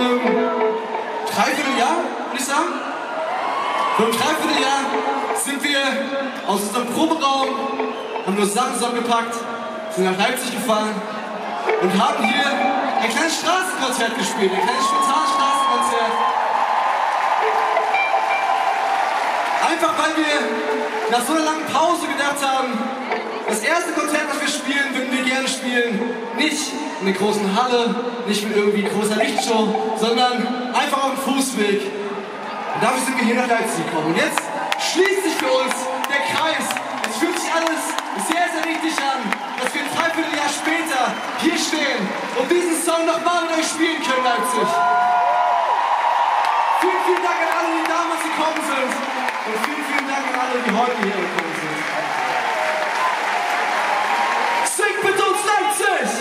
einem Dreivierteljahr, würde ich sagen. Vor einem Dreivierteljahr sind wir aus unserem Proberaum, haben nur Sachen zusammengepackt, sind nach Leipzig gefahren und haben hier ein kleines Straßenkonzert gespielt, ein kleines spontanes Straßenkonzert. Einfach weil wir nach so einer langen Pause gedacht haben, das erste Konzert, was wir spielen, würden wir gerne spielen. Nicht in der großen Halle, nicht mit irgendwie großer Lichtshow, sondern einfach auf dem Fußweg. Und dafür sind wir hier nach Leipzig gekommen. Und jetzt schließt sich für uns der Kreis. Es fühlt sich alles sehr, sehr richtig an, dass wir ein Dreivierteljahr später hier stehen und diesen Song nochmal mit euch spielen können, Leipzig. Vielen, vielen Dank an alle, die damals gekommen sind. Und vielen, vielen Dank an alle, die heute hier gekommen sind. Singt mit uns, Leipzig!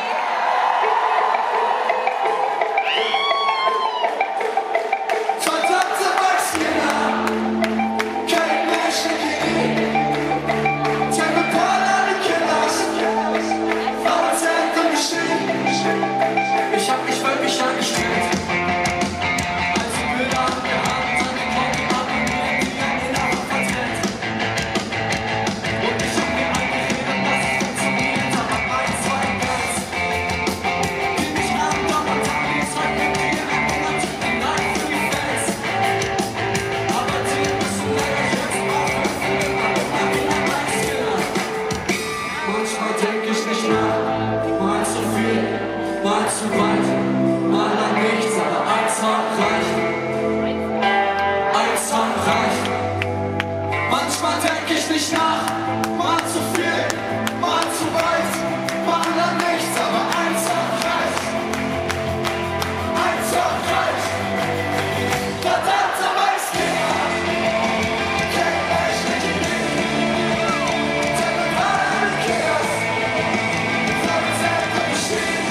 Verdammte Wachskinder, kein Menschen gegen Tempelpol an die Killers, Frauenzelt und Geschehen. Ich hab mich wirklich angestellt. Mal zu weit, mal nach nichts, aber eins hat reicht. Eins hat reicht. Manchmal denk ich nicht nach, mal zu viel, mal zu weit, mal nach nichts, aber eins hat reicht. Eins hat reicht. Verdammte Weißkinder, kennt euch nicht in mir. Tempelpol mit Killers, Frauenzelt und Geschehen.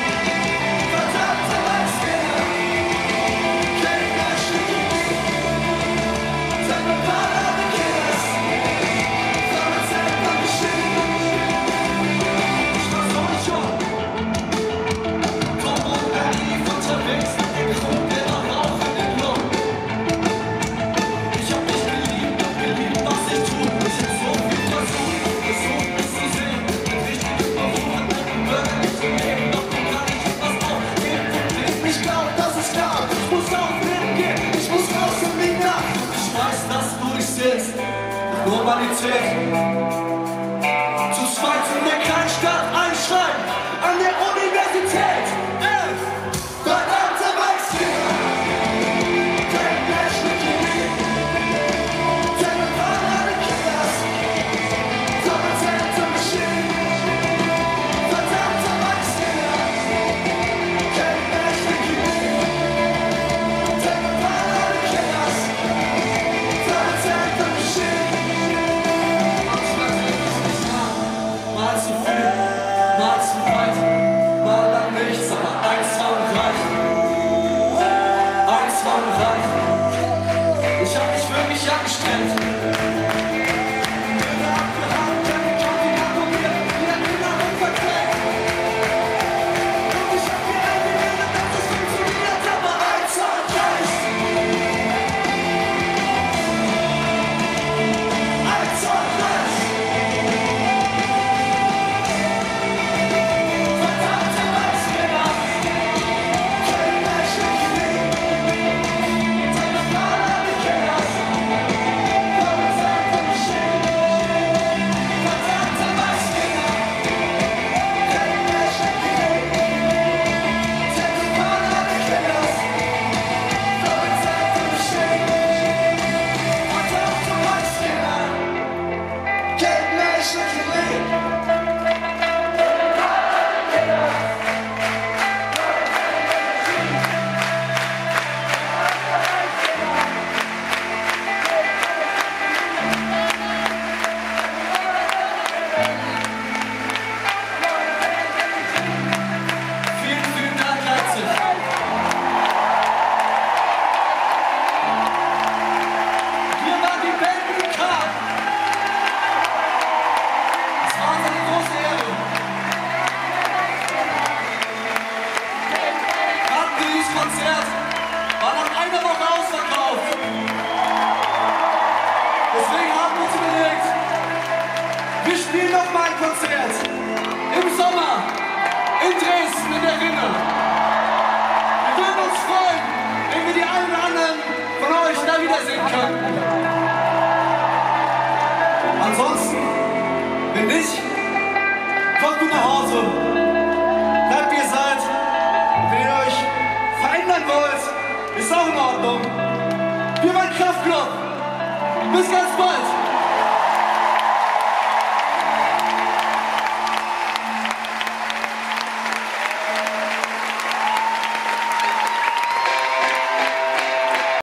Normalität. Zu zweit in der Kleinstadt einschreiben, an der Universität. Verdammte Weißkinder, kein Menschen gegen Tempelpol an die Killers, Frauenzelt und Geschehen. Verdammte Weißkinder, kein Menschen gegen Tempelpol an die Killers, Frauenzelt und Geschehen. Mal zu spielen noch mal ein Konzert im Sommer in Dresden in der Rinne. Wir würden uns freuen, wenn wir die einen oder anderen von euch da wiedersehen können. Ansonsten, wenn nicht, kommt gut nach Hause. Bleibt wie ihr seid. Und wenn ihr euch verändern wollt, ist auch in Ordnung. Wir waren Kraftklub. Bis ganz bald.